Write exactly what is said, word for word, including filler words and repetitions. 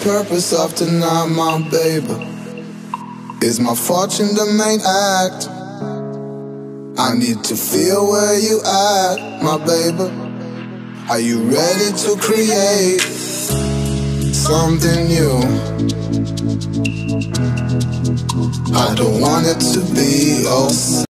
purpose of tonight, my baby? Is my fortune the main act? I need to feel where you at, my baby. Are you ready to create something new? I don't want it to be all